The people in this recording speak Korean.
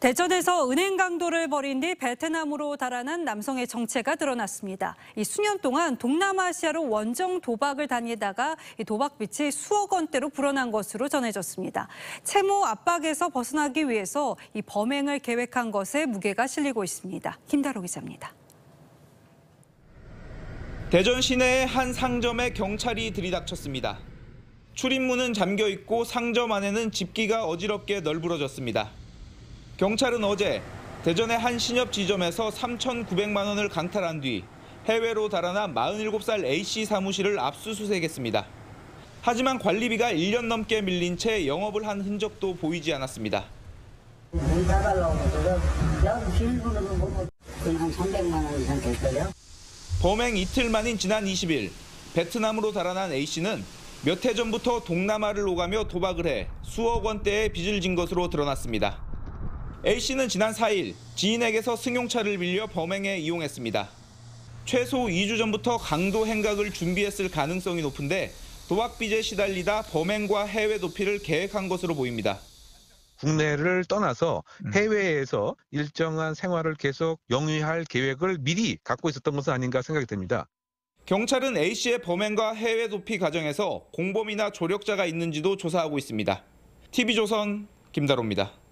대전에서 은행 강도를 벌인 뒤 베트남으로 달아난 남성의 정체가 드러났습니다. 이 수년 동안 동남아시아로 원정 도박을 다니다가 이 도박빚이 수억 원대로 불어난 것으로 전해졌습니다. 채무 압박에서 벗어나기 위해서 이 범행을 계획한 것에 무게가 실리고 있습니다. 김다로 기자입니다. 대전 시내의 한 상점에 경찰이 들이닥쳤습니다. 출입문은 잠겨 있고 상점 안에는 집기가 어지럽게 널브러졌습니다. 경찰은 어제 대전의 한 신협 지점에서 3,900만 원을 강탈한 뒤 해외로 달아난 47살 A씨 사무실을 압수수색했습니다. 하지만 관리비가 1년 넘게 밀린 채 영업을 한 흔적도 보이지 않았습니다. 문 닫으려고 그러고 비밀번호는 뭐 거의 한 300만 원 이상 될 거예요. 범행 이틀 만인 지난 20일 베트남으로 달아난 A씨는 몇 해 전부터 동남아를 오가며 도박을 해 수억 원대의 빚을 진 것으로 드러났습니다. A씨는 지난 4일 지인에게서 승용차를 빌려 범행에 이용했습니다. 최소 2주 전부터 강도 행각을 준비했을 가능성이 높은데 도박빚에 시달리다 범행과 해외 도피를 계획한 것으로 보입니다. 국내를 떠나서 해외에서 일정한 생활을 계속 영위할 계획을 미리 갖고 있었던 것은 아닌가 생각이 듭니다. 경찰은 A씨의 범행과 해외 도피 과정에서 공범이나 조력자가 있는지도 조사하고 있습니다. TV조선 김다로입니다.